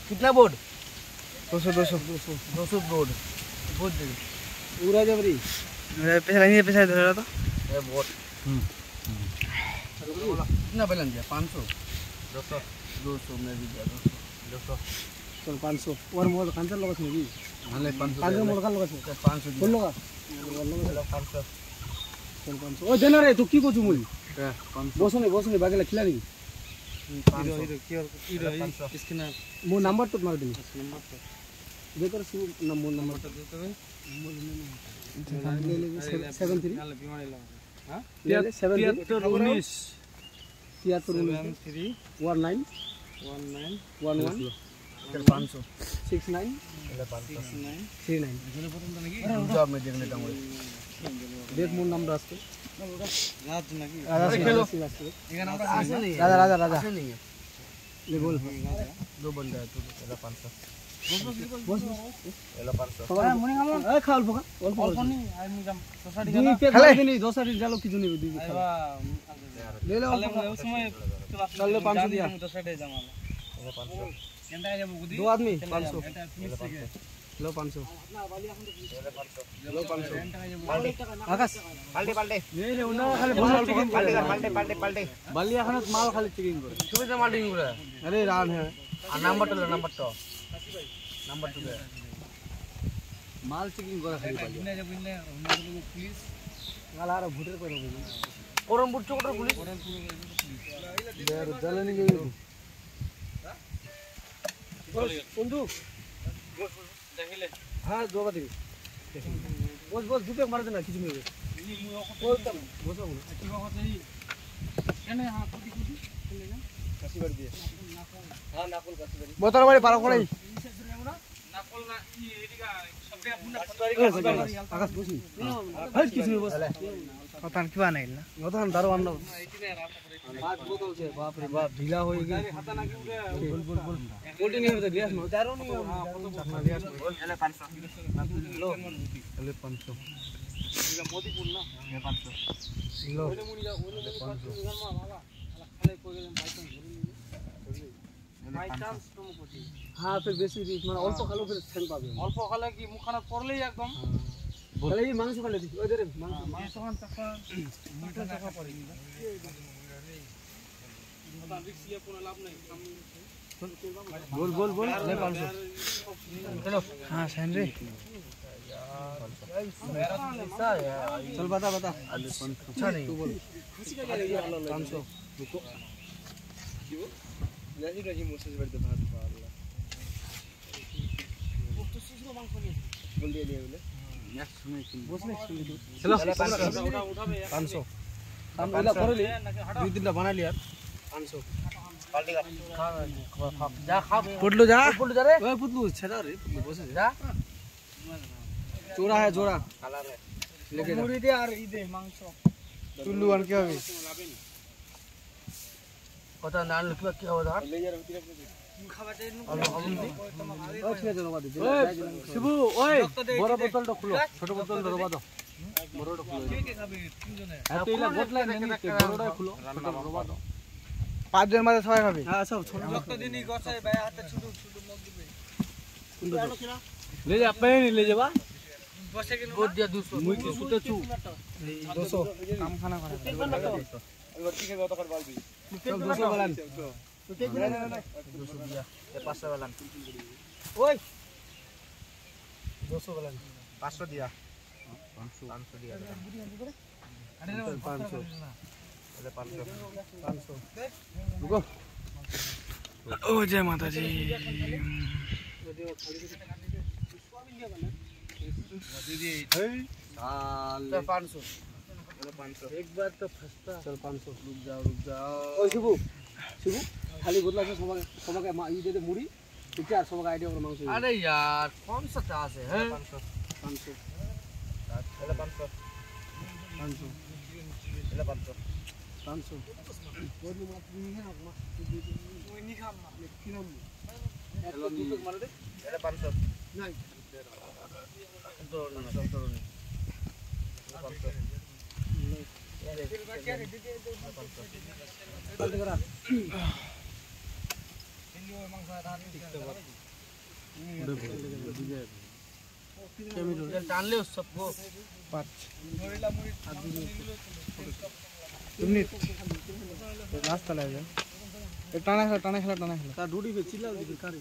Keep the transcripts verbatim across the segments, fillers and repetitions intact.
कितना बोर्ड? दो सौ दो सौ दो सौ दो सौ बोर्ड बोर्ड दे पूरा जबरी मेरे पैसा नहीं है पैसा दे रहा था ये बोर्ड हम्म कितना बैलेंस दिया पाँच सौ दो सौ दो सौ में भी दिया दो सौ चल पाँच सौ और मोल कांचर लगा सुनी हां ले पाँच सौ कांचर मोल का लगा से पाँच सौ बोल लगा चलो पाँच सौ चल पाँच सौ ओ देना रे तू की को चुमुई क्या पाँच सौ बसो नहीं बसो नहीं बाकी खिला नहीं पाँच सौ की और पाँच सौ इसके ना वो नंबर तो मार देना नंबर तो दे कर सु नंबर नंबर तो दे तो ले ले सेवन थ्री हां सेवन उन्नीस तिहत्तर three one nine one nine one one फिर पाँच सौ सिक्स नाइन पाँच सौ थ्री नाइन जॉब में देख लेता हूँ देख मोर नाम रास्ते राज नाकी राजा राजा राजा नहीं है ले बोल दो बंदा है तो चला पाँच सौ बस चला पाँच सौ मने काम ए खाल पका অল্প অল্প নি আমি কাম সোসাইটি গেল খেলা দিনি দোসারি জালো কিছু নেবে দুই খালা ले लो उस समय चल ले पाँच सौ दिया सोसाइटी जामाला पाँच सौ केंदा যাব गुदी दो आदमी पाँच सौ लो पाँच सौ लो पाँच सौ आकाश पाल्टे पाल्टे नहीं नहीं उना खाली बोल चिकन पाल्टे पाल्टे पाल्टे पाल्टे बालिया खानत माल खाली चिकन करे তুমি তো মাল্টিং করে अरे रान है আর নাম্বার তো নাম্বার তো নাম্বার তো माल चिकन करे खाली बालिया যাব ইনলে পুলিশ গালা আর ভুটের করে বলি করমপুর চৌকটার পুলিশ यार জ্বালানি গই বন্ধু দেখিলে हां जोबा दिबी বস বস দুপে মার দেনা কিছু নেবে বলতাম বসো না কি বাবা চাই কেনে हां কুটি কুটি চলে যা কাশি বাড়ি দিয়ে हां নাকল কাশি বাড়ি বোতল বাড়ি পার করাই নাকল না ই এদিকা সবটা পুনা ফটোরি কাশি বাড়ি আকাশ বসি হাই কিছু নেবে বস কথান কি বানাইল না কথান দারো আনলো पांच बोतल से बाप रे बाप ढीला हो गई खाता ना कि बोल बोल बोल कोल्ड नहीं होता गैस में दारू नहीं हां गैस बोल ले पाँच सौ लो ले पाँच सौ ये मोतीपुर ना ये पाँच सौ लो ओले मुनी जा ओले पाँच सौ वाला खाले कोई बाई चांस तुम कोची हां फिर बेसी रीच মানে অল্প খালো फिर সেন পাবে অল্প খালে কি মুখানা পড়লেই একদম বলে এই মাংস খালে দিছি ওই রে মাংস মাংস খান টাকা মিটা টাকা পড়ে बोल बोल बोल ले पाँच सौ चलो हाँ सैन रे चल बता बता अच्छा नहीं तू बोल पाँच सौ रुको नहीं रही मुझसे बढ़ते भात पाला तो सुसरो मांग को नहीं बोल दिया ले बोले नेक्स्ट में बस नेक्स्ट चलो पाँच सौ हम वाला कर ले दो दिन बना लिया पाँच सौ पाल्टे का खा खा जा खा पुटलू जा पुटलू जा रे ओए पुटलू छेड़ा रे पुटलू बस जा जोड़ा है जोड़ा काला रे लेके जा मुड़ी दे यार ई दे मांस टुल्लू आन के হবে কত নান লুকিবা কি হবে ধর ले जा रे খাবাতে ও ঠিক আছে রবা দে শিবু ওই বড় বোতলটা খুলো ছোট বোতলটা রবা দাও বড়টা খুলো কে কে খাবে তিনজনে এত ইলা গোটলা নেনি বড়টা খুলো ছোট রবা দাও পাঁচ জন মাঝে সবাই খাবে হ্যাঁ সব ছোট রক্ত দিনই গছাই ভাই হাতে ছোট ছোট মগ দিবে ले जा पेन ले जा बा बसे के बोल दिया दो सौ मुई की सुते छु दो सौ काम खाना करे वर्ती के तो कर बाल भी चल दो सौ वाला तो के दो सौ दिया ये पाँच सौ वाला ओए दो सौ वाला पाँच सौ दिया पाँच सौ पाँच सौ दिया अरे पाँच सौ अरे पाँच सौ पाँच सौ रुको ओ जय माता जी साल पाँच सौ पाँच सौ एक बार तो फंसता चल पाँच सौ रुक जाओ रुक जाओ ओ शिबू शिबू खाली बोतला से सबा सबा के ये दे दे मुड़ी ठीक है सबा का आईडिया और मांग से अरे यार कौन सा चास है पाँच सौ पाँच सौ चलो पाँच सौ पाँच सौ चलो पाँच सौ पाँच सौ बहुत मत नहीं है अपना कोई नहीं खाना लेकिन हम चलो तू तो मार दे चलो पाँच सौ नहीं तो ना तो तो नहीं पाँच सौ फिर क्या रे दे दे पाँच सौ करा টানলে सबको पाँच तुमने रास्ता ले जा ए टाना खेला टाना खेला टाना खेला ता डूडी पे चिल्ला दी कारी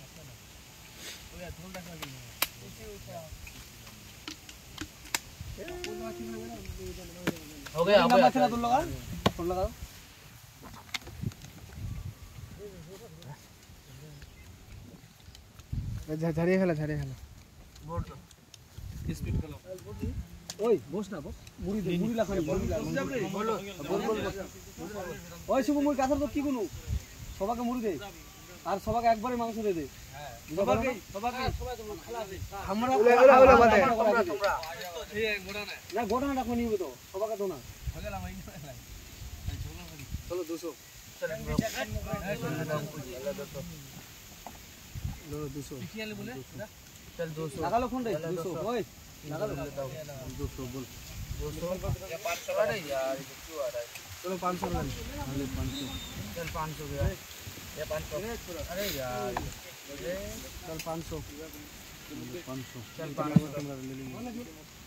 हो गया हो गया खेला तुम लगा तुम लगा झरिया खेला झरिया खेला बोर्ड स्पीड খেলো ওই বস না বস মুড়ি দে মুড়ি লাখানি মুড়ি লাখ বলো বল বল ওই শুভ মুড়ি কাছার তো কি গুলো সবাইকে মুড়ি দে আর সবাইকে একবারে মাংস দে দে হ্যাঁ সবাইকে সবাইকে সবাই তো খালা দে আমরা ওলে ওলে ওলে বাদে তোমরা তোমরা এই গোড়া না না গোড়া না রাখো নিব তো সবাইকে তো না হয়ে গেল আমি চলো দুশো চলো দুশো কিয়ালে বলে चल दो सौ लगा लो फोन रे दो सौ ओए लगा लो दो सौ बोल दो सौ या पाँच सौ अरे यार ये क्यों आ रहा है चलो पाँच सौ लगा लो पाँच सौ चल पाँच सौ गया ये पाँच सौ अरे यार ये चल पाँच सौ पाँच सौ चल पाँच सौ कैमरा ले लेंगे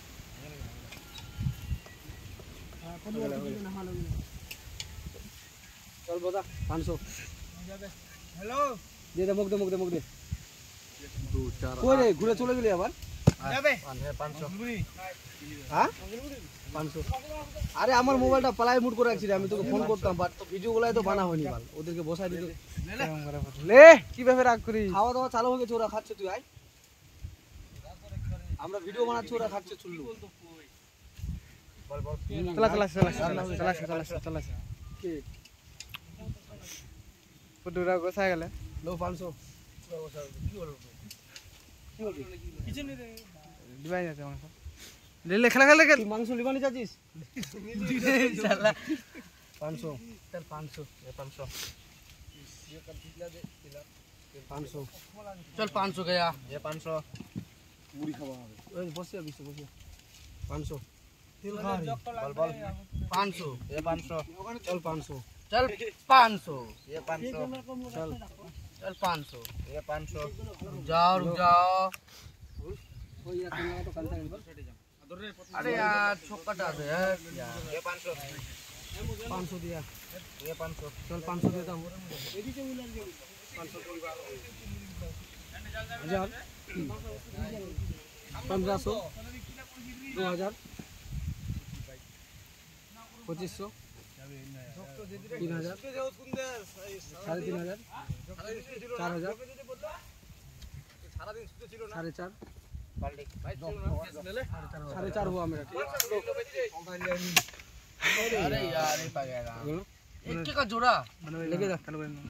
चल बता पाँच सौ हेलो दे दे मुक दे मुक दे मुक दे दो चार কই রে ঘুরে চলে গেলি আবার যাবে पाँच सौ হ্যাঁ पाँच सौ আরে আমার মোবাইলটা প্লাই মুড করে রাখছি রে আমি তোকে ফোন করতাম বাট তো ভিডিওগুলাই তো বানা হয়নি বাল ওদেরকে বসাই দিতে লে কি ব্যাপার রাগ করি খাওয়া দাওয়া চালু হয়ে গেছে ওরা খাচ্ছে তুই আয় আমরা ভিডিও বানাচ্ছি ওরা খাচ্ছে চুল্লু বল বল চলা চলা চলা চলা চলা চলা কি ফুটুরা গোছায় গেলে লো पाँच सौ কি বলবো কি বলবি কিছু নেই রে দিবাই যাচ্ছে মাংস ले ले खेला खेला তুই মাংস লিবানি চাচ্ছিস শালা पाँच सौ चल पाँच सौ ये पाँच सौ ये कर दिला दे दिला पाँच सौ चल पाँच सौ गया ये पाँच सौ মুড়ি খাওয়া হবে ওই বসে বিশ বসে पाँच सौ तेल खा बल बल पाँच सौ ये पाँच सौ चल पाँच सौ चल पाँच सौ ये पाँच सौ चल चल पाँच सौ ये पाँच सौ जाओ रुक जाओ ওই এক টাকা তো কালটা নিব अरे यार छोकटा दे यार ये पाँच सौ पाँच सौ दिया ये पाँच सौ चल पाँच सौ देता हूँ पाँच सौ हजार पंद्रह सौ दो हजार पच्चीस सौ तीन हजार साढ़े तीन हजार चार हजार साढ़े चार साढ़े चार हुआ मेरा अरे यार ये पा गया एक का जोड़ा लेके जा